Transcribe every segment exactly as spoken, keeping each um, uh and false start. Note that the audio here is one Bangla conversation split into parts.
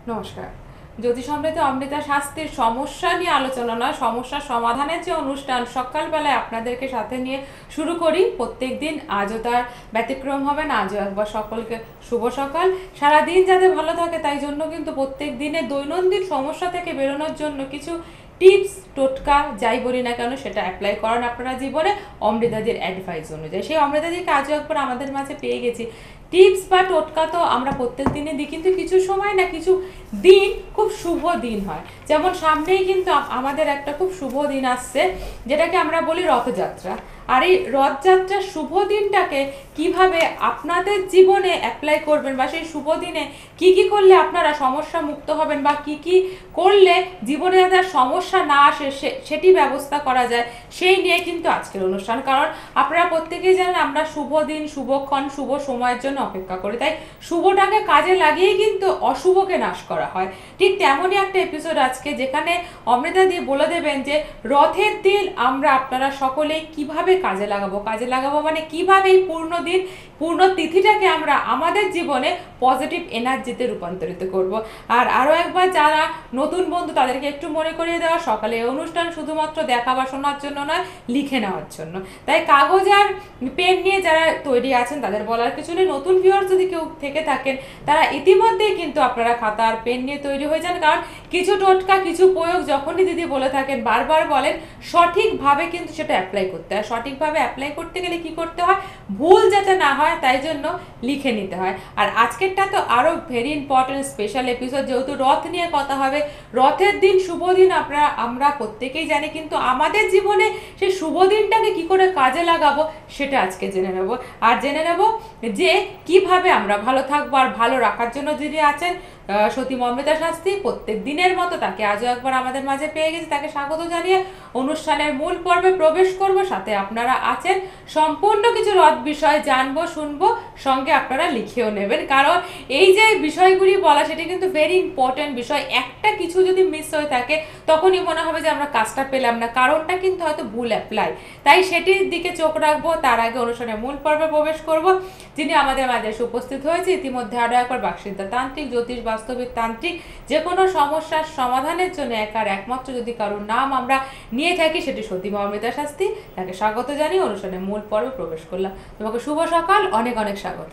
নমস্কার। জ্যোতিষ অমৃত অমৃতা শাস্ত্রীর সমস্যা নিয়ে আলোচনা নয়, সমস্যার সমাধানের যে অনুষ্ঠান সকালবেলায় আপনাদেরকে সাথে নিয়ে শুরু করি প্রত্যেক দিন, আজও তার ব্যতিক্রম হবে না। আজও একবার সকলকে শুভ সকাল। সারাদিন যাতে ভালো থাকে তাই জন্য কিন্তু প্রত্যেক দিনে দৈনন্দিন সমস্যা থেকে বেরোনোর জন্য কিছু টিপস টোটকা যাই বলি না কেন সেটা অ্যাপ্লাই করেন আপনারা জীবনে অমৃতাদির অ্যাডভাইস অনুযায়ী। সেই অমৃতাদিকে আজও একবার আমাদের মাঝে পেয়ে গেছি। টিপস বা টোটকা তো আমরা প্রত্যেক দিনে দিই, কিন্তু কিছু সময় না কিছু দিন খুব শুভ দিন হয়। যেমন সামনেই কিন্তু আমাদের একটা খুব শুভ দিন আসছে, যেটাকে আমরা বলি রথযাত্রা। আর এই রথযাত্রার শুভ দিনটাকে কিভাবে আপনাদের জীবনে অ্যাপ্লাই করবেন বা সেই শুভ দিনে কি কি করলে আপনারা সমস্যা মুক্ত হবেন বা কি কি করলে জীবনে যাতে সমস্যা না আসে সেটি ব্যবস্থা করা যায়, সেই নিয়ে কিন্তু আজকের অনুষ্ঠান। কারণ আপনারা প্রত্যেকেই জানেন আমরা শুভ দিন, শুভক্ষণ, শুভ সময়ের জন্য অপেক্ষা করি, তাই শুভটাকে কাজে লাগিয়েই কিন্তু অশুভকে নাশ করা হয়। ঠিক তেমনই একটা এপিসোড আজকে, যেখানে অমৃতা দিয়ে বলে দেবেন যে রথের দিন আমরা আপনারা সকলেই কিভাবে কাজে লাগাবো। কাজে লাগাবো মানে কিভাবে এই পূর্ণ দিন, পূর্ণ তিথিটাকে আমরা আমাদের জীবনে পজিটিভ এনার্জিতে রূপান্তরিত করব। আর আরও একবার যারা নতুন বন্ধু তাদেরকে একটু মনে করিয়ে দেওয়া, সকালে এই অনুষ্ঠান শুধুমাত্র দেখা বা শোনার জন্য নয়, লিখে নেওয়ার জন্য। তাই কাগজ আর পেন নিয়ে যারা তৈরি আছেন তাদের বলার কিছু নেই। নতুন ভিউয়ার্স যদি কেউ থেকে থাকেন তারা ইতিমধ্যেই কিন্তু আপনারা খাতা আর পেন নিয়ে তৈরি হয়ে যান, কারণ কিছু টোটকা কিছু প্রয়োগ যখনই দিদি বলে থাকেন বারবার বলেন সঠিকভাবে কিন্তু সেটা অ্যাপ্লাই করতে হয়। সঠিকভাবে অ্যাপ্লাই করতে গেলে কি করতে হয়, ভুল যাতে না হয় তাই জন্য লিখে নিতে হয়। আর আজকেরটা তো আরও ভেরি ইম্পর্টেন্ট স্পেশাল এপিসোড, যেহেতু রথ নিয়ে কথা হবে। রথের দিন শুভ দিন আমরা আমরা প্রত্যেকেই জানি, কিন্তু আমাদের জীবনে সেই শুভ দিনটাকে কি করে কাজে লাগাবো সেটা আজকে জেনে নেব। আর জেনে নেব যে কিভাবে আমরা ভালো থাকবো আর ভালো রাখার জন্য যিনি আছেন সতী অমৃতা শাস্ত্রী, প্রত্যেক দিনের মতো তাকে আজও একবার আমাদের মাঝে পেয়ে গেছি। তাকে স্বাগত জানিয়ে অনুষ্ঠানের মূল পর্বে প্রবেশ করব। সাথে আপনারা আছেন, সম্পূর্ণ কিছু রথ বিষয় জানবো, শুনবো, সঙ্গে আপনারা লিখেও নেবেন। কারণ এই যে বিষয়গুলি বলা সেটা কিন্তু ভেরি ইম্পর্টেন্ট বিষয়। একটা কিছু যদি মিস হয়ে থাকে তখনই মনে হবে যে আমরা কাজটা পেলাম না, কারণটা কিন্তু হয়তো ভুল অ্যাপ্লাই। তাই সেটির দিকে চোখ রাখবো। তার আগে অনুষ্ঠানের মূল পর্বে প্রবেশ করব। যিনি আমাদের মাঝে উপস্থিত হয়েছে ইতিমধ্যে, আরও একবার বাকসিদ্ধা তান্ত্রিক, জ্যোতিষ বাস্তবিক তান্ত্রিক। যে কোনো সমস্যার সমাধানের জন্য এক আর একমাত্র যদি কারোর নাম আমরা নিয়ে থাকি সেটি সতী অমৃতা শাস্ত্রী। তাকে স্বাগত জানিয়ে অনুষ্ঠানের মূল পর্বে প্রবেশ করলাম। তোমাকে শুভ সকাল, অনেক অনেক স্বাগত।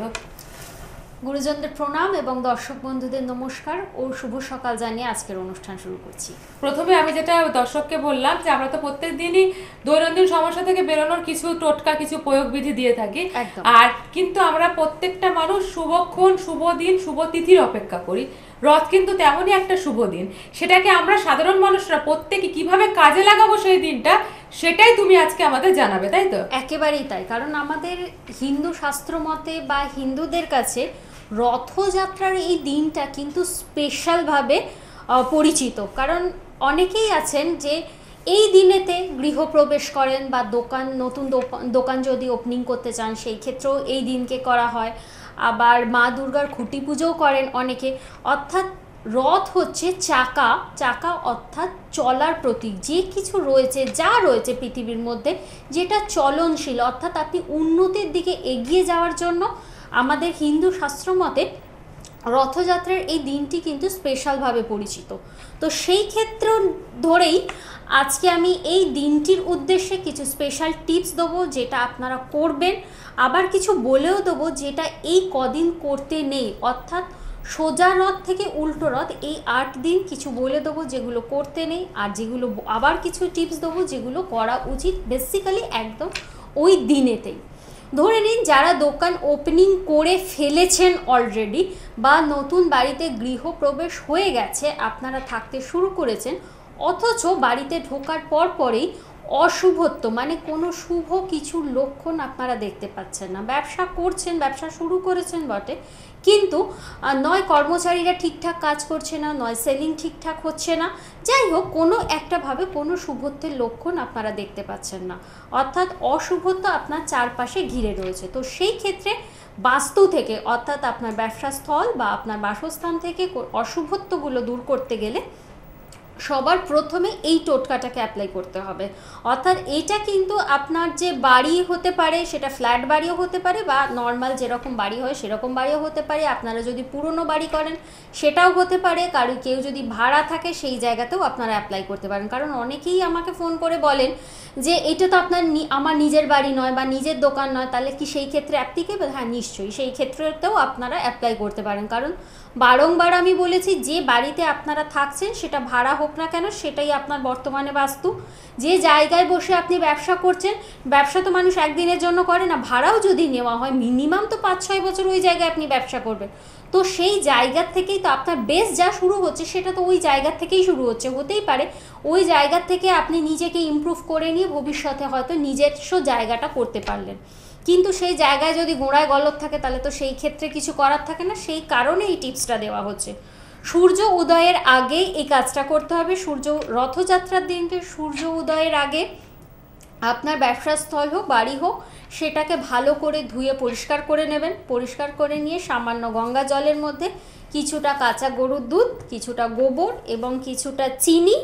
গুরুজনদের প্রণাম এবং দর্শক বন্ধুদের নমস্কার ও শুভ সকাল জানিয়ে আজকের অনুষ্ঠান শুরু করছি। প্রথমে আমি যেটা দর্শককে বললাম যে আমরা তো প্রত্যেক দিনই দৈনন্দিন সমস্যা থেকে বেরোনোর কিছু টোটকা, কিছু প্রয়োগ বিধি দিয়ে থাকি। আর কিন্তু আমরা প্রত্যেকটা মানুষ শুভক্ষণ, শুভ দিন, শুভ তিথির অপেক্ষা করি। রথ কিন্তু তেমনই একটা শুভ দিন, সেটাকে আমরা সাধারণ মানুষরা প্রত্যেকে কিভাবে কাজে লাগাবো সেই দিনটা, সেটাই তুমি আজকে আমাদের জানাবে, তাই তো? একেবারেই তাই। কারণ আমাদের হিন্দু শাস্ত্র মতে বা হিন্দুদের কাছে রথযাত্রার এই দিনটা কিন্তু স্পেশালভাবে পরিচিত। কারণ অনেকেই আছেন যে এই দিনেতে গৃহপ্রবেশ করেন বা দোকান, নতুন দোকান যদি ওপেনিং করতে চান সেই ক্ষেত্রেও এই দিনকে করা হয়। আবার মা দুর্গার খুঁটি পুজোও করেন অনেকে। অর্থাৎ রথ হচ্ছে চাকা, চাকা অর্থাৎ চলার প্রতীক। যে কিছু রয়েছে, যা রয়েছে পৃথিবীর মধ্যে যেটা চলনশীল, অর্থাৎ আপনি উন্নতির দিকে এগিয়ে যাওয়ার জন্য আমাদের হিন্দু শাস্ত্র মতে রথযাত্রার এই দিনটি কিন্তু স্পেশালভাবে পরিচিত। তো সেই ক্ষেত্র ধরেই আজকে আমি এই দিনটির উদ্দেশ্যে কিছু স্পেশাল টিপস দেবো যেটা আপনারা করবেন, আবার কিছু বলেও দেবো যেটা এই কদিন করতে নেই। অর্থাৎ সোজা রথ থেকে উল্টো রথ, এই আট দিন কিছু বলে দেবো যেগুলো করতে নেই, আর যেগুলো আবার কিছু টিপস দেবো যেগুলো করা উচিত বেসিক্যালি একদম ওই দিনেতেই। ধরে নিন যারা দোকান ওপেনিং করে ফেলেছেন অলরেডি বা নতুন বাড়িতে গৃহপ্রবেশ হয়ে গেছে, আপনারা থাকতে শুরু করেছেন, অথচ বাড়িতে ঢোকার পর পরেই অশুভত্ব মানে কোনো শুভ কিছু লক্ষণ আপনারা দেখতে পাচ্ছেন না। ব্যবসা করছেন, ব্যবসা শুরু করেছেন বটে, কিন্তু নয় কর্মচারীরা ঠিকঠাক কাজ করছে না, নয় সেলিং ঠিকঠাক হচ্ছে না, যাই হোক কোনো একটাভাবে কোনো শুভত্বের লক্ষণ আপনারা দেখতে পাচ্ছেন না। অর্থাৎ অশুভত্ব আপনার চারপাশে ঘিরে রয়েছে। তো সেই ক্ষেত্রে বাস্তু থেকে, অর্থাৎ আপনার ব্যবসা স্থল বা আপনার বাসস্থান থেকে অশুভত্বগুলো দূর করতে গেলে সবার প্রথমে এই টোটকাটাকে অ্যাপ্লাই করতে হবে। অর্থাৎ এটা কিন্তু আপনার যে বাড়ি হতে পারে, সেটা ফ্ল্যাট বাড়িও হতে পারে বা নর্মাল যেরকম বাড়ি হয় সেরকম বাড়িও হতে পারে, আপনারা যদি পুরনো বাড়ি করেন সেটাও হতে পারে, কারো কেউ যদি ভাড়া থাকে সেই জায়গাতেও আপনারা অ্যাপ্লাই করতে পারেন। কারণ অনেকেই আমাকে ফোন করে বলেন যে এটা তো আপনার আমার নিজের বাড়ি নয় বা নিজের দোকান নয়, তাহলে কি সেই ক্ষেত্রে অ্যাপ্লিকেবল? হ্যাঁ, নিশ্চয়ই সেই ক্ষেত্রেতেও আপনারা অ্যাপ্লাই করতে পারেন। কারণ বারংবার আমি বলেছি, যে বাড়িতে আপনারা থাকছেন সেটা ভাড়া হোক না কেন, সেটাই আপনার বর্তমানে বাস্তু। যে জায়গায় বসে আপনি ব্যবসা করছেন, ব্যবসা তো মানুষ একদিনের জন্য করে না, ভাড়াও যদি নেওয়া হয় মিনিমাম তো পাঁচ ছয় বছর ওই জায়গায় আপনি ব্যবসা করবেন। তো সেই জায়গার থেকেই তো আপনার বেস যা শুরু হচ্ছে সেটা তো ওই জায়গার থেকেই শুরু হচ্ছে। হতেই পারে ওই জায়গার থেকে আপনি নিজেকে ইমপ্রুভ করে নিয়ে ভবিষ্যতে হয়তো নিজস্ব জায়গাটা করতে পারলেন, কিন্তু সেই জায়গায় যদি গোড়ায় গলদ থাকে তাহলে তো সেই ক্ষেত্রে কিছু করার থাকে না। সেই কারণে এই টিপসটা দেওয়া হচ্ছে। সূর্য উদয়ের আগেই এই কাজটা করতে হবে। সূর্য রথযাত্রার দিনকে সূর্য উদয়ের আগে আপনার ব্যবসার স্থল হোক বাড়ি হোক সেটাকে ভালো করে ধুয়ে পরিষ্কার করে নেবেন। পরিষ্কার করে নিয়ে সামান্য গঙ্গা জলের মধ্যে কিছুটা কাঁচা গরুর দুধ, কিছুটা গোবর এবং কিছুটা চিনি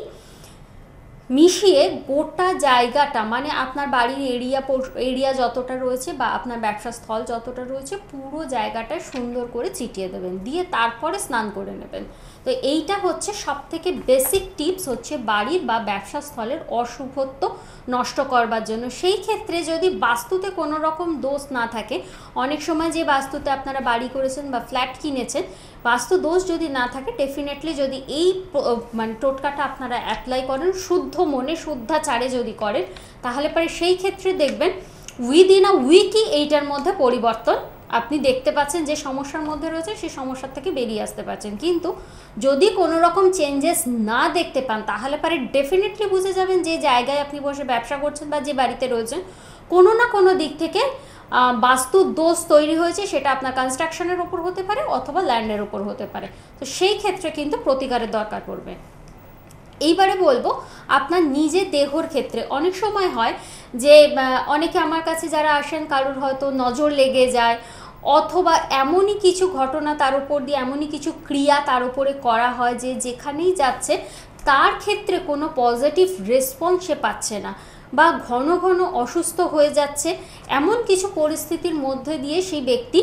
মিশিয়ে গোটা জায়গাটা, মানে আপনার বাড়ির এরিয়া এরিয়া যতটা রয়েছে বা আপনার ব্যবসা স্থল যতটা রয়েছে পুরো জায়গাটা সুন্দর করে ছিটিয়ে দেবেন, দিয়ে তারপরে স্নান করে নেবেন। তো এইটা হচ্ছে সব থেকে বেসিক টিপস হচ্ছে বাড়ির বা ব্যবসা স্থলের অশুভত্ব নষ্ট করবার জন্য। সেই ক্ষেত্রে যদি বাস্তুতে কোনো রকম দোষ না থাকে, অনেক সময় যে বাস্তুতে আপনারা বাড়ি করেছেন বা ফ্ল্যাট কিনেছেন বাস্তু দোষ যদি না থাকে, ডেফিনেটলি যদি এই মানে টোটকাটা আপনারা অ্যাপ্লাই করেন শুদ্ধ মনে শুদ্ধাচারে যদি করেন, তাহলে পরে সেই ক্ষেত্রে দেখবেন উইদিন আ উইকই এইটার মধ্যে পরিবর্তন আপনি দেখতে পাচ্ছেন। যে সমস্যার মধ্যে রয়েছে সেই সমস্যার থেকে বেরিয়ে আসতে পারছেন। কিন্তু যদি কোনো রকম চেঞ্জেস না দেখতে পান তাহলে পরে ডেফিনেটলি বুঝে যাবেন যে জায়গায় আপনি বসে ব্যবসা করছেন বা যে বাড়িতে রয়েছেন কোনো না কোনো দিক থেকে বাস্তুর দোষ তৈরি হয়েছে। সেটা আপনার কনস্ট্রাকশনের ওপর হতে পারে অথবা ল্যান্ডের ওপর হতে পারে। তো সেই ক্ষেত্রে কিন্তু প্রতিকারের দরকার পড়বে। এইবারে বলবো আপনার নিজের দেহর ক্ষেত্রে অনেক সময় হয় যে অনেকে আমার কাছে যারা আসেন কারোর হয়তো নজর লেগে যায় অথবা এমনই কিছু ঘটনা তার উপর দিয়ে এমনই কিছু ক্রিয়া তার উপরে করা হয় যে যেখানেই যাচ্ছে তার ক্ষেত্রে কোনো পজিটিভ রেসপন্স সে পাচ্ছে না বা ঘন ঘন অসুস্থ হয়ে যাচ্ছে, এমন কিছু পরিস্থিতির মধ্যে দিয়ে সেই ব্যক্তি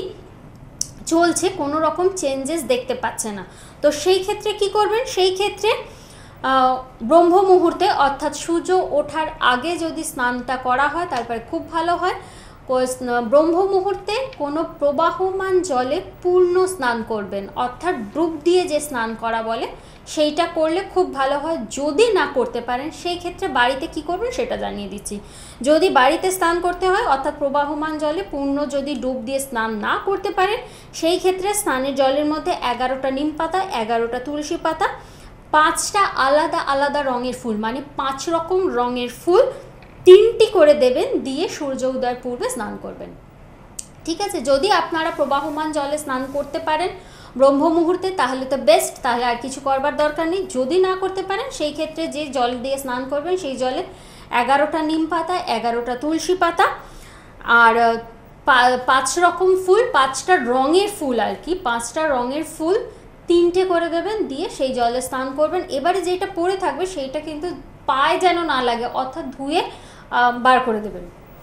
চলছে, কোনো রকম চেঞ্জেস দেখতে পাচ্ছে না। তো সেই ক্ষেত্রে কি করবেন? সেই ক্ষেত্রে ব্রহ্ম মুহূর্তে অর্থাৎ সূর্য ওঠার আগে যদি স্নানটা করা হয় তারপরে খুব ভালো হয়। ব্রহ্ম মুহূর্তে কোনো প্রবাহমান জলে পূর্ণ স্নান করবেন, অর্থাৎ ডুব দিয়ে যে স্নান করা বলে সেইটা করলে খুব ভালো হয়। যদি না করতে পারেন সেই ক্ষেত্রে বাড়িতে কি করবেন সেটা জানিয়ে দিচ্ছি। যদি বাড়িতে স্নান করতে হয় অর্থাৎ প্রবাহমান জলে পূর্ণ যদি ডুব দিয়ে স্নান না করতে পারেন সেই ক্ষেত্রে স্নানের জলের মধ্যে এগারোটা নিম পাতা, এগারোটা তুলসী পাতা, পাঁচটা আলাদা আলাদা রঙের ফুল, মানে পাঁচ রকম রঙের ফুল তিনটি করে দেবেন, দিয়ে সূর্য উদয়ের পূর্বে স্নান করবেন। ঠিক আছে? যদি আপনারা প্রবাহমান জলে স্নান করতে পারেন ব্রহ্ম মুহূর্তে তাহলে তো বেস্ট, তাহলে আর কিছু করবার দরকার নেই। যদি না করতে পারেন সেই ক্ষেত্রে যে জল দিয়ে স্নান করবেন সেই জলে এগারোটা নিম পাতা, এগারোটা তুলসী পাতা আর পাঁচ রকম ফুল, পাঁচটা রঙের ফুল আর কি, পাঁচটা রঙের ফুল তিনটে করে দেবেন, দিয়ে সেই জলে স্নান করবেন। এবারে যেটা পড়ে থাকবে সেইটা কিন্তু পায়ে যেন না লাগে, অর্থাৎ ধুয়ে বার করে দেবেন।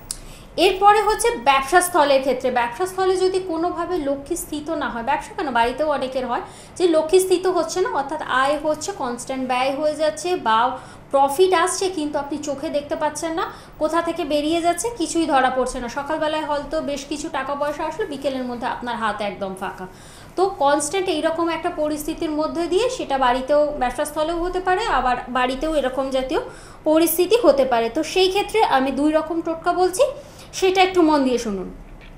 এরপরে হচ্ছে ব্যবসা স্থলের ক্ষেত্রে, ব্যবসা স্থলে যদি কোনোভাবে লক্ষ্মী স্থিত না হয়, ব্যবসা কেন বাড়িতেও অনেকের হয় যে লক্ষ্মী স্থিত হচ্ছে না, অর্থাৎ আয় হচ্ছে কনস্ট্যান্ট ব্যয় হয়ে যাচ্ছে বা প্রফিট আসছে কিন্তু আপনি চোখে দেখতে পাচ্ছেন না, কোথা থেকে বেরিয়ে যাচ্ছে কিছুই ধরা পড়ছে না। সকালবেলায় হয়তো বেশ কিছু টাকা পয়সা আসলো, বিকেলের মধ্যে আপনার হাত একদম ফাঁকা। তো কনস্ট্যান্ট এইরকম একটা পরিস্থিতির মধ্যে দিয়ে সেটা বাড়িতেও ব্যবসাস্থলেও হতে পারে, আবার বাড়িতেও এরকম জাতীয় পরিস্থিতি হতে পারে। তো সেই ক্ষেত্রে আমি দুই রকম টোটকা বলছি, সেটা একটু মন দিয়ে শুনুন।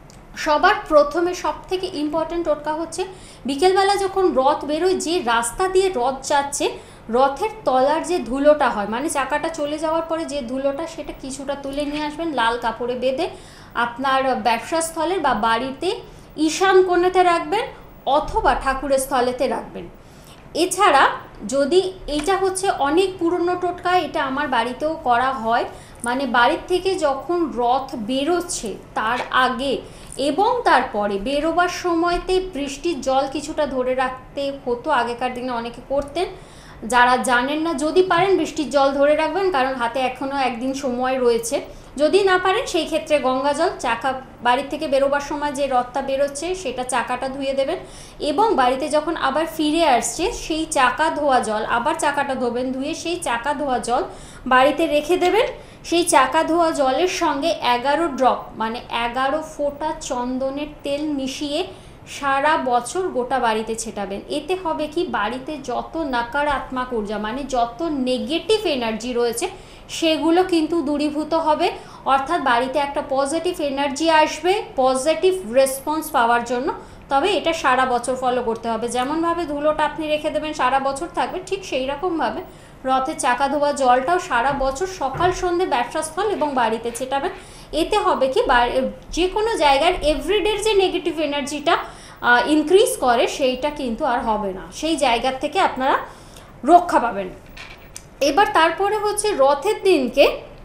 সবার প্রথমে সব থেকে ইম্পর্টেন্ট টোটকা হচ্ছে বিকেলবেলা যখন রথ বেরোয়, যে রাস্তা দিয়ে রথ যাচ্ছে রথের তলার যে ধুলোটা হয়, মানে চাকাটা চলে যাওয়ার পরে যে ধুলোটা, সেটা কিছুটা তুলে নিয়ে আসবেন লাল কাপড়ে বেঁধে আপনার ব্যবসা স্থলের বা বাড়িতে ঈশান কোণেতে রাখবেন অথবা ঠাকুরের স্থলেতে রাখবেন। এছাড়া যদি এইটা হচ্ছে অনেক পুরনো টোটকা, এটা আমার বাড়িতেও করা হয়, মানে বাড়ির থেকে যখন রথ বেরোচ্ছে তার আগে এবং তারপরে বেরোবার সময়তে বৃষ্টির জল কিছুটা ধরে রাখতে হতো, আগেকার দিনে অনেকে করতেন। যারা জানেন না, যদি পারেন বৃষ্টির জল ধরে রাখবেন, কারণ হাতে এখনও একদিন সময় রয়েছে। যদি না পারেন সেই ক্ষেত্রে গঙ্গা জল, চাকা বাড়ির থেকে বেরোবার সময় যে রথটা বেরোচ্ছে সেটা চাকাটা ধুয়ে দেবেন, এবং বাড়িতে যখন আবার ফিরে আসছে সেই চাকা ধোয়া জল আবার চাকাটা ধোবেন, ধুয়ে সেই চাকা ধোয়া জল বাড়িতে রেখে দেবেন। সেই চাকা ধোয়া জলের সঙ্গে এগারো ড্রপ মানে এগারো ফোঁটা চন্দনের তেল মিশিয়ে সারা বছর গোটা বাড়িতে ছেটাবেন। এতে হবে কি, বাড়িতে যত নকারাত্মক ঊর্জা মানে যত নেগেটিভ এনার্জি রয়েছে সেগুলো কিন্তু দূরীভূত হবে, অর্থাৎ বাড়িতে একটা পজিটিভ এনার্জি আসবে পজিটিভ রেসপন্স পাওয়ার জন্য। তবে এটা সারা বছর ফলো করতে হবে। যেমনভাবে ধুলোটা আপনি রেখে দেবেন সারা বছর থাকবে, ঠিক সেই রকমভাবে রথের চাকা ধোয়া জলটাও সারা বছর সকাল সন্ধ্যে ব্যবসাস্থল এবং বাড়িতে ছেটাবেন। এতে হবে কি, যে কোনো জায়গার এভরিডের যে নেগেটিভ এনার্জিটা ইনক্রিজ করে সেইটা কিন্তু আর হবে না, সেই জায়গার থেকে আপনারা রক্ষা পাবেন। এবার তারপরে হচ্ছে রথের দিনকে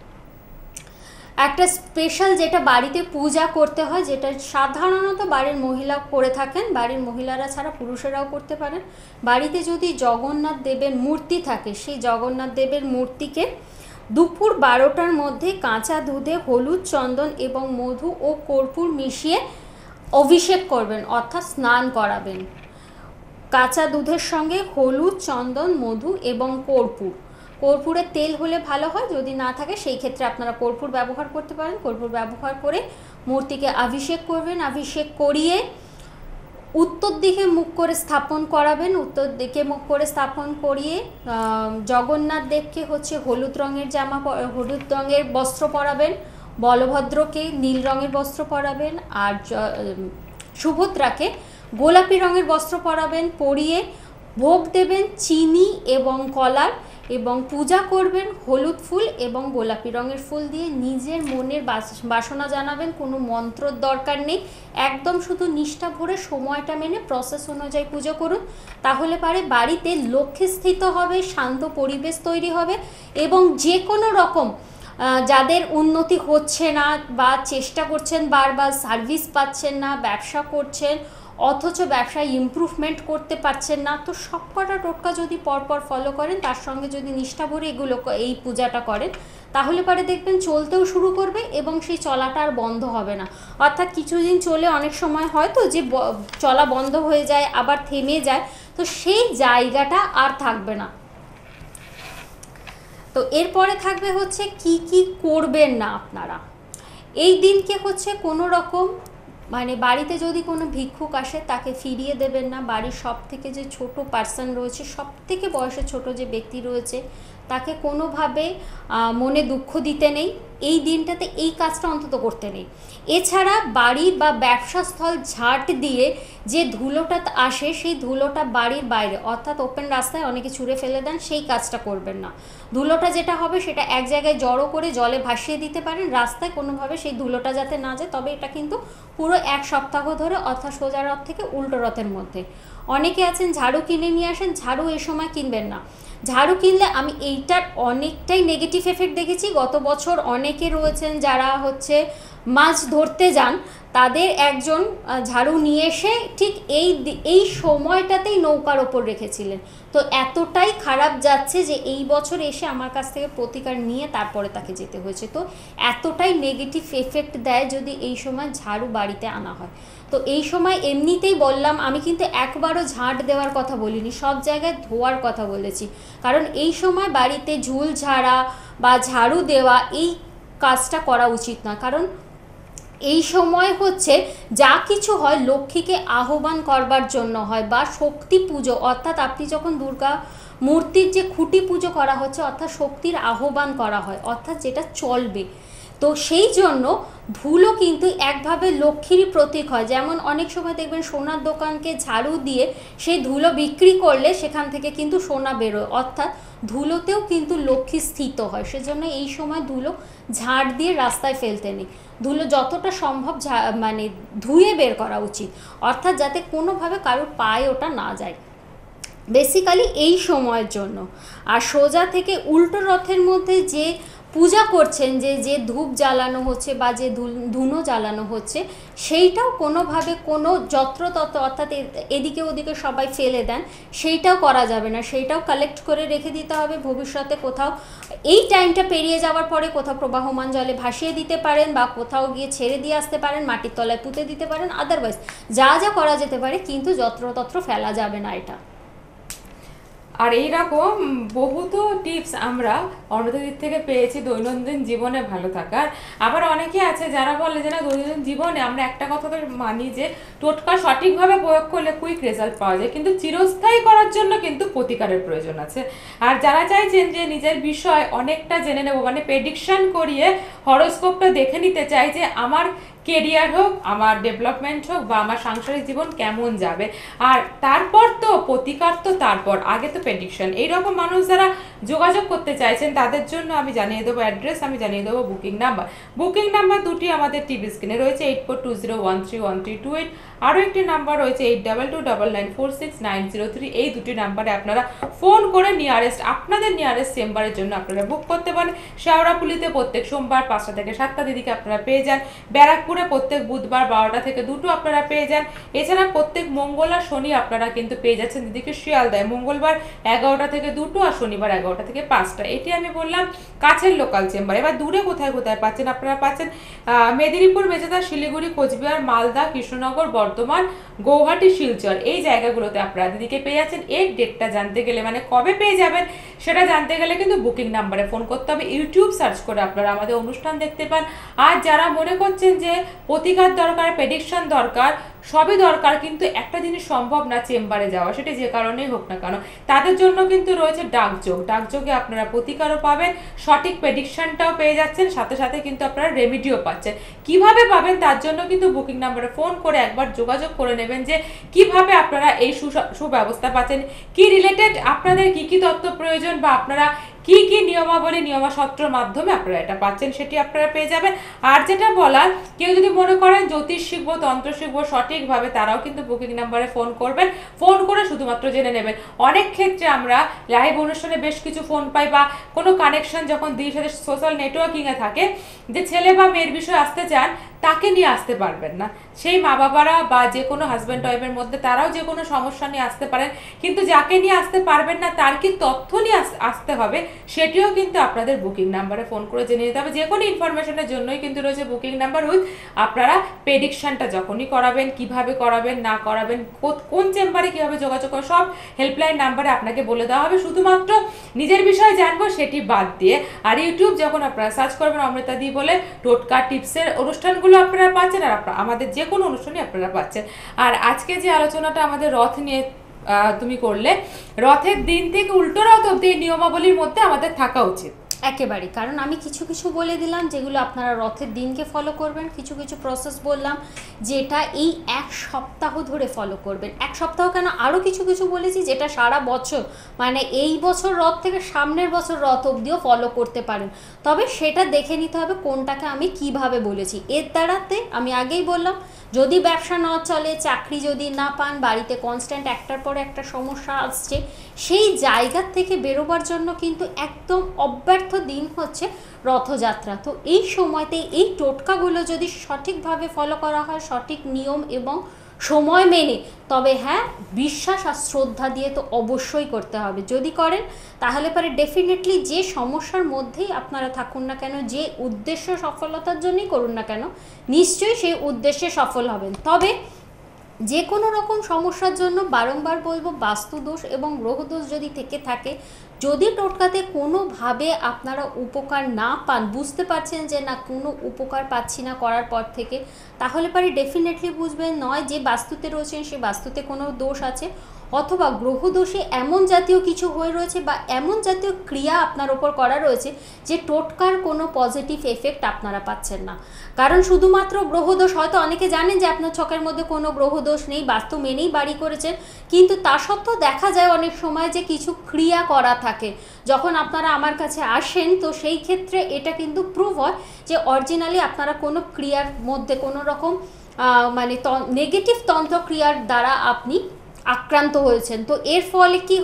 একটা স্পেশাল যেটা বাড়িতে পূজা করতে হয়, যেটা সাধারণত বাড়ির মহিলা করে থাকেন, বাড়ির মহিলারা ছাড়া পুরুষেরাও করতে পারেন। বাড়িতে যদি জগন্নাথ দেবের মূর্তি থাকে, সেই জগন্নাথ দেবের মূর্তিকে দুপুর বারোটার মধ্যে কাঁচা দুধে হলুদ, চন্দন এবং মধু ও কর্পূর মিশিয়ে অভিষেক করবেন, অর্থাৎ স্নান করাবেন। কাঁচা দুধের সঙ্গে হলুদ, চন্দন, মধু এবং কর্পূর, কর্পূরের তেল হলে ভালো হয়, যদি না থাকে সেই ক্ষেত্রে আপনারা কর্পূর ব্যবহার করতে পারেন। কর্পূর ব্যবহার করে মূর্তিকে অভিষেক করবেন। অভিষেক করিয়ে উত্তর দিকে মুখ করে স্থাপন করাবেন। উত্তর দিকে মুখ করে স্থাপন করিয়ে জগন্নাথ দেবকে হচ্ছে হলুদ রঙের জামা হলুদ রঙের বস্ত্র পরাবেন, বলভদ্রকে নীল রঙের বস্ত্র পরাবেন, আর সুভদ্রাকে গোলাপি রঙের বস্ত্র পরাবেন। পরিয়ে ভোগ দেবেন চিনি এবং কলার, এবং পূজা করবেন হলুদ ফুল এবং গোলাপি রঙের ফুল দিয়ে। নিজের মনের বাসনা জানাবেন, কোনো মন্ত্রর দরকার নেই, একদম শুধু নিষ্ঠা ভরে সময়টা মেনে প্রসেস অনুযায়ী পুজো করুন। তাহলে পারে বাড়িতে লক্ষ্মী স্থিত হবে, শান্ত পরিবেশ তৈরি হবে, এবং যে কোনো রকম যাদের উন্নতি হচ্ছে না বা চেষ্টা করছেন বারবার, সার্ভিস পাচ্ছেন না, ব্যবসা করছেন অথচ ব্যবসায় ইমপ্রুভমেন্ট করতে পারছেন না, তো সব কটা টোটকা যদি পরপর ফলো করেন, তার সঙ্গে যদি নিষ্ঠা ভরে এগুলো এই পূজাটা করেন, তাহলে পরে দেখবেন চলতেও শুরু করবে এবং সেই চলাটা আর বন্ধ হবে না। অর্থাৎ কিছুদিন চলে অনেক সময় হয় তো যে চলা বন্ধ হয়ে যায়, আবার থেমে যায়, তো সেই জায়গাটা আর থাকবে না। তো এরপরে থাকবে হচ্ছে কি কি করবেন না আপনারা এই দিনকে। হচ্ছে কোনো রকম মানে বাড়িতে যদি কোনো ভিক্ষুক আসে তাকে ফিরিয়ে দেবেন না। বাড়ির সব থেকে যে ছোট পার্সন রয়েছে, সব থেকে বয়সে ছোট যে ব্যক্তি রয়েছে, তাকে কোনোভাবে মনে দুঃখ দিতে নেই। এই দিনটাতে এই কাজটা অন্তত করতে নেই। এছাড়া বাড়ি বা ব্যবসাস্থল ঝাঁট দিয়ে যে ধুলোটা আসে, সেই ধুলোটা বাড়ির বাইরে অর্থাৎ ওপেন রাস্তায় অনেকে ছুঁড়ে ফেলে দেন, সেই কাজটা করবেন না। ধুলোটা যেটা হবে সেটা এক জায়গায় জড়ো করে জলে ভাসিয়ে দিতে পারেন, রাস্তায় কোনোভাবে সেই ধুলোটা যাতে না যায়। তবে এটা কিন্তু পুরো এক সপ্তাহ ধরে, অর্থাৎ সোজা রথ থেকে উল্টো রথের মধ্যে। অনেকে আছেন ঝাড়ু কিনে নিয়ে আসেন, ঝাড়ু এই সময় কিনবেন না। ঝাড়ু কিনলে আমি এইটার অনেকটাই নেগেটিভ এফেক্ট দেখেছি। গত বছর অনেকে রয়েছেন যারা হচ্ছে মাছ ধরতে যান, তাদের একজন ঝাড়ু নিয়ে এসে ঠিক এই এই সময়টাতেই নৌকার ওপর রেখেছিলেন। তো এতটাই খারাপ যাচ্ছে যে এই বছর এসে আমার কাছ থেকে প্রতিকার নিয়ে তারপরে তাকে যেতে হয়েছে। তো এতটাই নেগেটিভ এফেক্ট দেয় যদি এই সময় ঝাড়ু বাড়িতে আনা হয়। তো এই সময় এমনিতেই বললাম, আমি কিন্তু একবারও ঝাঁট দেওয়ার কথা বলিনি, সব জায়গায় ধোয়ার কথা বলেছি। কারণ এই সময় বাড়িতে ঝুল ঝাড়া বা ঝাড়ু দেওয়া এই কাজটা করা উচিত না। কারণ এই সময় হচ্ছে যা কিছু হয় লক্ষ্মীকে আহ্বান করবার জন্য হয়, বা শক্তি পুজো, অর্থাৎ আপনি যখন দুর্গা মূর্তির যে খুঁটি পুজো করা হচ্ছে, অর্থাৎ শক্তির আহ্বান করা হয়, অর্থাৎ যেটা চলবে। তো সেই জন্য ধুলো কিন্তু একভাবে লক্ষ্মীরই প্রতীক হয়। যেমন অনেক সময় দেখবেন সোনার দোকানকে ঝাড়ু দিয়ে সেই ধুলো বিক্রি করলে সেখান থেকে কিন্তু সোনা বেরোয়, অর্থাৎ ধুলোতেও কিন্তু লক্ষ্মী স্থিত হয়। সেজন্য এই সময় ধুলো ঝাড় দিয়ে রাস্তায় ফেলতে নেই, ধুলো যতটা সম্ভব মানে ধুয়ে বের করা উচিত, অর্থাৎ যাতে কোনোভাবে কারোর পায়ে ওটা না যায়, বেসিক্যালি এই সময়ের জন্য। আর সোজা থেকে উল্টো রথের মধ্যে যে পূজা করছেন, যে যে ধূপ জ্বালানো হচ্ছে বা যে ধুনো জ্বালানো হচ্ছে সেইটাও কোনোভাবে কোনো যত্রতত্র অর্থাৎ এদিকে ওদিকে সবাই ফেলে দেন সেইটাও করা যাবে না, সেইটাও কালেক্ট করে রেখে দিতে হবে। ভবিষ্যতে কোথাও এই টাইমটা পেরিয়ে যাওয়ার পরে কোথাও প্রবাহমান জলে ভাসিয়ে দিতে পারেন বা কোথাও গিয়ে ছেড়ে দিয়ে আসতে পারেন, মাটির তলায় পুঁতে দিতে পারেন, আদারওয়াইজ যা যা করা যেতে পারে, কিন্তু যত্রতত্র ফেলা যাবে না এটা। আর এইরকম বহুত টিপস আমরা অন্যদের থেকে পেয়েছি দৈনন্দিন জীবনে ভালো থাকার। আবার অনেকে আছে যারা বলে যে না, দৈনন্দিন জীবনে আমরা একটা কথা তো মানি যে টোটকা সঠিকভাবে প্রয়োগ করলে কুইক রেজাল্ট পাওয়া যায়, কিন্তু চিরস্থায়ী করার জন্য কিন্তু প্রতিকারের প্রয়োজন আছে। আর যারা চাইছেন যে নিজের বিষয় অনেকটা জেনে নেব, মানে প্রেডিকশন করিয়ে হরোস্কোপটা দেখে নিতে চাই যে আমার কেরিয়ার হোক, আমার ডেভেলপমেন্ট হোক বা আমার সাংসারিক জীবন কেমন যাবে, আর তারপর তো প্রতিকার, তো তারপর আগে তো প্রেডিকশন, এইরকম মানুষ যারা যোগাযোগ করতে চাইছেন তাদের জন্য আমি জানিয়ে দেবো অ্যাড্রেস, আমি জানিয়ে দেবো বুকিং নাম্বার। বুকিং নাম্বার দুটি আমাদের টিভি স্ক্রিনে রয়েছে, eight four two zero one three one three two eight, আরও একটি নাম্বার রয়েছে eight double two double nine four six nine zero three. এই দুটি নাম্বারে আপনারা ফোন করে নিয়ারেস্ট আপনাদের নিয়ারেস্ট চেম্বারের জন্য আপনারা বুক করতে পারেন। শেওড়াফুলিতে প্রত্যেক সোমবার পাঁচটা থেকে সাতটা দিদিকে আপনারা পেয়ে যান। ব্যারাকপুরে প্রত্যেক বুধবার বারোটা থেকে দুটো আপনারা পেয়ে যান। এছাড়া প্রত্যেক মঙ্গল আর শনি আপনারা কিন্তু পেয়ে যাচ্ছেন দিদিকে শিয়ালদায়, মঙ্গলবার এগারোটা থেকে দুটো আর শনিবার এগারোটা থেকে পাঁচটা। এটি আমি বললাম কাছের লোকাল চেম্বার। এবার দূরে কোথায় কোথায় পাচ্ছেন আপনারা? পাচ্ছেন মেদিনীপুর, মেচেদা, শিলিগুড়ি, কোচবিহার, মালদা, কৃষ্ণনগর, বর্ধমান, গৌহাটি, শিলচর, এই জায়গাগুলোতে আপনারা দিদিকে পেয়ে যাচ্ছেন। এর ডেটটা জানতে গেলে, মানে কবে পেয়ে যাবেন সেটা জানতে গেলে কিন্তু বুকিং নাম্বারে ফোন করতে হবে। ইউটিউব সার্চ করে আপনারা আমাদের অনুষ্ঠান দেখতে পান। আর যারা মনে করছেন যে প্রতিকার দরকার, প্রেডিকশন দরকার, সবই দরকার, কিন্তু একটা জিনিস সম্ভব না চেম্বারে যাওয়া, সেটা যে কারণেই হোক না কেন, তাদের জন্য কিন্তু রয়েছে ডাকযোগ। ডাকযোগে আপনারা প্রতিকারও পাবেন, সঠিক প্রেডিকশনটাও পেয়ে যাচ্ছেন, সাথে সাথে কিন্তু আপনারা রেমিডিও পাচ্ছেন। কিভাবে পাবেন তার জন্য কিন্তু বুকিং নাম্বারে ফোন করে একবার যোগাযোগ করে নেবেন যে কিভাবে আপনারা এই সুব্যবস্থা পাচ্ছেন, কি রিলেটেড আপনাদের কি কি তথ্য প্রয়োজন, বা আপনারা কি কি নিয়মাবলী নিয়মাসত্রর মাধ্যমে আপনারা এটা পাচ্ছেন সেটি আপনারা পেয়ে যাবেন। আর যেটা বলার, কেউ যদি মনে করেন জ্যোতিষ শিখবো, তন্ত্র শিখবো সঠিকভাবে, তারাও কিন্তু বুকিং নাম্বারে ফোন করবেন। ফোন করে শুধুমাত্র জেনে নেবেন। অনেক ক্ষেত্রে আমরা লাইভ অনুষ্ঠানে বেশ কিছু ফোন পাই বা কোনো কানেকশন যখন দিই, সাথে সোশ্যাল নেটওয়ার্কিংয়ে থাকে, যে ছেলে বা মেয়ের বিষয়ে আসতে চান তাকে নিয়ে আসতে পারবেন না। সেই মা বাবারা বা যে কোনো হাজব্যান্ড ওয়াইফের মধ্যে তারাও যে কোনো সমস্যা নিয়ে আসতে পারেন, কিন্তু যাকে নিয়ে আসতে পারবেন না তার কি তথ্য নিয়ে আসতে হবে সেটিও কিন্তু আপনাদের বুকিং নাম্বারে ফোন করে জেনে নিতে হবে। যে কোনো ইনফরমেশনের জন্যই কিন্তু রয়েছে বুকিং নাম্বার উইথ আপনারা প্রেডিকশনটা যখনই করাবেন, কিভাবে করাবেন না করাবেন, কোন চেম্বারে কীভাবে যোগাযোগ করে, সব হেল্পলাইন নাম্বারে আপনাকে বলে দেওয়া হবে। শুধুমাত্র নিজের বিষয়ে জানবো সেটি বাদ দিয়ে। আর ইউটিউব যখন আপনারা সার্চ করবেন অমৃতা দি বলে, টোটকা টিপসের অনুষ্ঠানগুলো আপনারা পাচ্ছেন, আর আমাদের যে কোনো অনুষ্ঠানই আপনারা পাচ্ছেন। আর আজকে যে আলোচনাটা আমাদের রথ নিয়ে তুমি করলে, রথের দিন থেকে উল্টো রথ অব্দি এই নিয়মাবলীর মধ্যে আমাদের থাকা উচিত একেবারেই। কারণ আমি কিছু কিছু বলে দিলাম যেগুলো আপনারা রথের দিনকে ফলো করবেন, কিছু কিছু প্রসেস বললাম যেটা এই এক সপ্তাহ ধরে ফলো করবেন। এক সপ্তাহ কেন, আরও কিছু কিছু বলেছি যেটা সারা বছর, মানে এই বছর রথ থেকে সামনের বছর রথ অবধিও ফলো করতে পারেন। তবে সেটা দেখে নিতে হবে কোনটাকে আমি কিভাবে বলেছি। এর দ্বারাতে আমি আগেই বললাম, যদি ব্যবসা না চলে, চাকরি যদি না পান, বাড়িতে কনস্ট্যান্ট একটার পর একটা সমস্যা আসছে, সেই জায়গার থেকে বেরোবার জন্য কিন্তু একদম অব্যর্থ দিন হচ্ছে রথযাত্রা। তো এই সময়তে এই টোটকাগুলো যদি সঠিকভাবে ফলো করা হয়, সঠিক নিয়ম এবং সময় মেনে, তবে হ্যাঁ বিশ্বাস আর শ্রদ্ধা দিয়ে তো অবশ্যই করতে হবে। যদি করেন তাহলে পরে ডেফিনেটলি যে সমস্যার মধ্যেই আপনারা থাকুন না কেন, যে উদ্দেশ্য সফলতার জন্যই করুন না কেন, নিশ্চয়ই সেই উদ্দেশ্যে সফল হবেন। তবে যে কোনো রকম সমস্যার জন্য বারংবার বলবো, বাস্তুদোষ এবং গ্রহদোষ যদি থেকে থাকে, যদি টোটকাতে কোনোভাবে আপনারা উপকার না পান, বুঝতে পারছেন যে না কোনো উপকার পাচ্ছি না করার পর থেকে, তাহলে পরে ডেফিনেটলি বুঝবেন নয় যে বাস্তুতে রয়েছেন সে বাস্তুতে কোনো দোষ আছে, অথবা গ্রহদোষে এমন জাতীয় কিছু হয়ে রয়েছে বা এমন জাতীয় ক্রিয়া আপনার ওপর করা রয়েছে যে টোটকার কোনো পজিটিভ এফেক্ট আপনারা পাচ্ছেন না। কারণ শুধুমাত্র গ্রহদোষ, হয়তো অনেকে জানেন যে আপনার ছকের মধ্যে কোনো গ্রহদোষ নেই, বাস্তু মেনেই বাড়ি করেছেন, কিন্তু তা সত্ত্বেও দেখা যায় অনেক সময় যে কিছু ক্রিয়া করা থাকে। যখন আপনারা আমার কাছে আসেন তো সেই ক্ষেত্রে এটা কিন্তু প্রুভ হয় যে অরিজিনালি আপনারা কোনো ক্রিয়ার মধ্যে কোনো রকম মানে নেগেটিভ তন্ত্রক্রিয়ার দ্বারা আপনি আক্রান্ত হয়েছেন। তো এর ফলে কি হয়,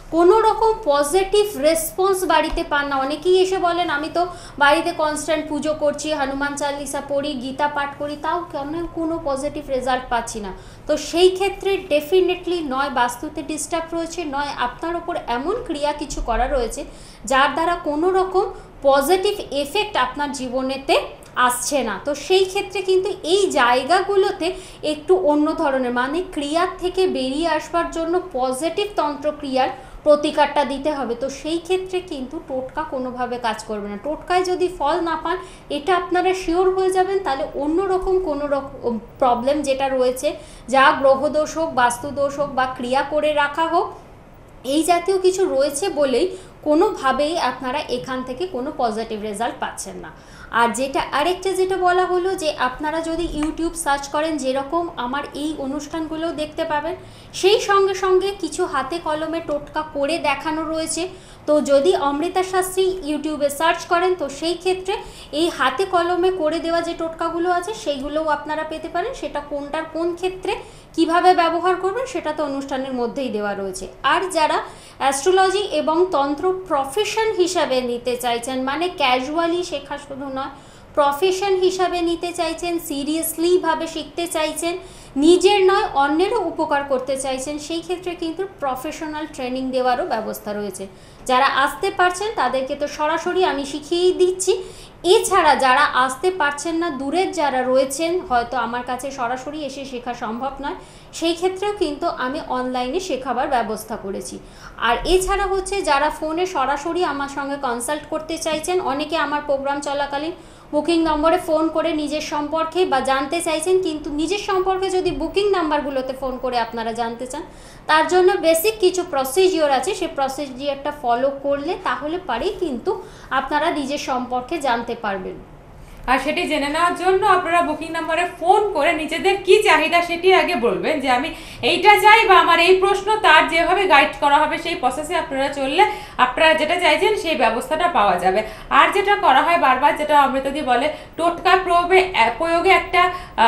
কোনো রকম পজিটিভ রেসপন্স বাড়িতে পান না। অনেকেই এসে বলেন আমি তো বাড়িতে কনস্ট্যান্ট পুজো করছি, হনুমান চালিসা পড়ি, গীতা পাঠ করি, তাও কেন কোনো পজিটিভ রেজাল্ট পাচ্ছি না। তো সেই ক্ষেত্রে ডেফিনেটলি নয় বাস্তুতে ডিস্টার্ব রয়েছে, নয় আপনার ওপর এমন ক্রিয়া কিছু করা রয়েছে যার দ্বারা কোনো রকম পজিটিভ এফেক্ট আপনার জীবনেতে আসছে না। তো সেই ক্ষেত্রে কিন্তু এই জায়গাগুলোতে একটু অন্য ধরনের, মানে ক্রিয়ার থেকে বেরিয়ে আসবার জন্য পজিটিভ তন্ত্রক্রিয়ার প্রতিকারটা দিতে হবে। তো সেই ক্ষেত্রে কিন্তু টোটকা কোনোভাবে কাজ করবে না। টোটকায় যদি ফল না পান, এটা আপনারা শিওর হয়ে যাবেন তাহলে অন্য রকম কোনো রকম প্রবলেম যেটা রয়েছে, যা গ্রহদোষ হোক, বাস্তুদোষ হোক বা ক্রিয়া করে রাখা হোক, এই জাতীয় কিছু রয়েছে বলেই কোনোভাবেই আপনারা এখান থেকে কোনো পজিটিভ রেজাল্ট পাচ্ছেন না। আর যেটা আরেকটা যেটা বলা হলো যে আপনারা যদি ইউটিউব সার্চ করেন, যেরকম আমার এই অনুষ্ঠানগুলোও দেখতে পাবেন, সেই সঙ্গে সঙ্গে কিছু হাতে কলমে টোটকা করে দেখানো রয়েছে। তো যদি অমৃতা শাস্ত্রী ইউটিউবে সার্চ করেন তো সেই ক্ষেত্রে এই হাতে কলমে করে দেওয়া যে টোটকাগুলো আছে সেইগুলোও আপনারা পেতে পারেন। সেটা কোনটার কোন ক্ষেত্রে কিভাবে ব্যবহার করবেন সেটা তো অনুষ্ঠানের মধ্যেই দেওয়া রয়েছে। আর যারা অ্যাস্ট্রোলজি এবং তন্ত্র প্রফেশন হিসাবে নিতে চাইছেন, মানে ক্যাজুয়ালি শেখা শুধু নয়, প্রফেশন হিসাবে নিতে চাইছেন, সিরিয়াসলিভাবে শিখতে চাইছেন, নিজের নয় অন্যেরও উপকার করতে চাইছেন, সেই ক্ষেত্রে কিন্তু প্রফেশনাল ট্রেনিং দেওয়ারও ব্যবস্থা রয়েছে। যারা আসতে পারছেন তাদেরকে তো সরাসরি আমি শিখিয়েই দিচ্ছি। এছাড়া যারা আসতে পারছেন না, দূরের যারা রয়েছেন, হয়তো আমার কাছে সরাসরি এসে শেখা সম্ভব নয়, সেই ক্ষেত্রেও কিন্তু আমি অনলাইনে শেখাবার ব্যবস্থা করেছি। আর এছাড়া হচ্ছে যারা ফোনে সরাসরি আমার সঙ্গে কনসাল্ট করতে চাইছেন, অনেকে আমার প্রোগ্রাম চলাকালীন বুকিং নম্বরে ফোন করে নিজের সম্পর্কে বা জানতে চাইছেন, কিন্তু নিজের সম্পর্কে যদি বুকিং নাম্বারগুলোতে ফোন করে আপনারা জানতে চান, তার জন্য বেসিক কিছু প্রসিজিওর আছে, সেই প্রসিজিওরটা ফলো করলে তাহলে পারেই কিন্তু আপনারা নিজের সম্পর্কে জানতে পারবেন। আর সেটি জেনে নেওয়ার জন্য আপনারা বুকিং নাম্বারে ফোন করে নিজেদের কি চাহিদা সেটি আগে বলবেন, যে আমি এইটা চাই বা আমার এই প্রশ্ন, তার যেভাবে গাইড করা হবে সেই প্রসেসে আপনারা চললে আপনারা যেটা চাইছেন সেই ব্যবস্থাটা পাওয়া যাবে। আর যেটা করা হয় বারবার, যেটা অমৃতাদি বলে, টোটকা প্রয়োগে প্রয়োগে একটা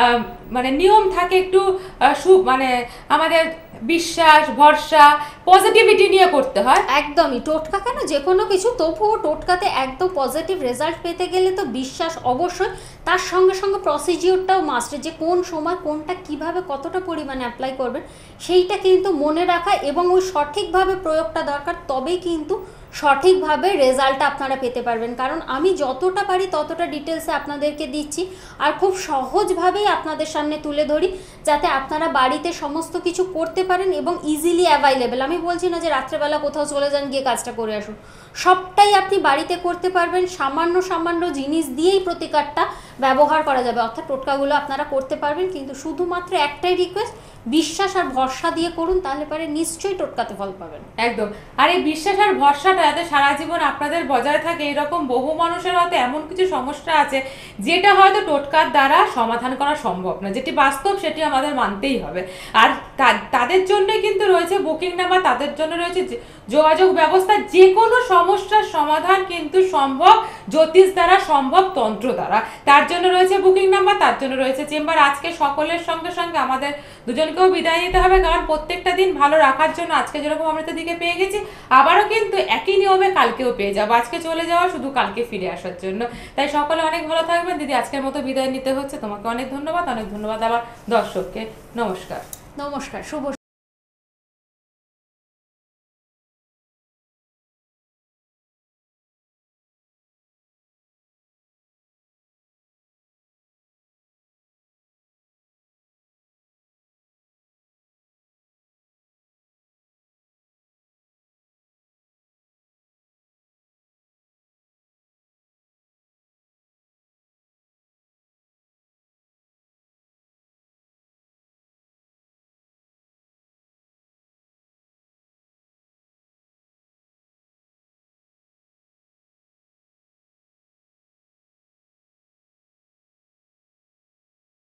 মানে নিয়ম থাকে, একটু সু মানে আমাদের বিশ্বাস, ভরসা, পজিটিভিটি নিয়ে করতে হয়। একদমই, টোটকা কেন, যে কোনো কিছু, তবুও টোটকাতে একদম পজিটিভ রেজাল্ট পেতে গেলে তো বিশ্বাস অবশ্যই, তার সঙ্গে সঙ্গে প্রসিজিওরটাও মাস্ট, যে কোন সময় কোনটা কিভাবে কতটা পরিমাণে অ্যাপ্লাই করবেন সেইটা কিন্তু মনে রাখা এবং ওই সঠিকভাবে প্রয়োগটা দরকার, তবেই কিন্তু সঠিকভাবে রেজাল্টটা আপনারা পেতে পারবেন। কারণ আমি যতটা পারি ততটা ডিটেলসে আপনাদেরকে দিচ্ছি আর খুব সহজভাবেই আপনাদের সামনে তুলে ধরি, যাতে আপনারা বাড়িতে সমস্ত কিছু করতে পারেন এবং ইজিলি অ্যাভাইলেবল। আমি বলছি না যে রাত্রেবেলা কোথাও চলে যান গিয়ে কাজটা করে আসুন, সবটাই আপনি বাড়িতে করতে পারবেন। সামান্য সামান্য জিনিস দিয়েই প্রতিকারটা ব্যবহার করা যাবে, অর্থাৎ টোটকাগুলো আপনারা করতে পারবেন। কিন্তু শুধুমাত্র একটাই রিকোয়েস্ট, বিশ্বাস আর ভরসা দিয়ে করুন, তাহলে পরে নিশ্চয়ই টোটকাতে ফল পাবেন। একদম। আর এই বিশ্বাস আর ভরসাটা যাতে সারা জীবন আপনাদের বজায় থাকে, এরকম বহু মানুষের হয়তো এমন কিছু সমস্যা আছে যেটা হয়তো টোটকার দ্বারা সমাধান করা সম্ভব না, যেটি বাস্তব সেটি আমাদের মানতেই হবে। আর তাদের জন্য কিন্তু রয়েছে বুকিং নাম্বার, তাদের জন্য রয়েছে যোগাযোগ ব্যবস্থা। যে কোনো সমস্যার সমাধান কিন্তু সম্ভব জ্যোতিষ দ্বারা, সম্ভব তন্ত্র দ্বারা। তার জন্য রয়েছে বুকিং নাম্বার, তার জন্য রয়েছে চেম্বার। আজকে সকলের সঙ্গে সঙ্গে আমাদের দুজনকেও বিদায় নিতে হবে, কারণ প্রত্যেকটা দিন ভালো রাখার জন্য আজকে যেরকম আমরা দিকে পেয়ে গেছি, আবারও কিন্তু একই নিয়মে কালকেও পেয়ে যাবো। আজকে চলে যাওয়া শুধু কালকে ফিরে আসার জন্য। তাই সকলে অনেক ভালো থাকবেন। দিদি, আজকের মতো বিদায় নিতে হচ্ছে, তোমাকে অনেক ধন্যবাদ। অনেক ধন্যবাদ আবার দর্শককে। নমস্কার। নমস্কার, শুভ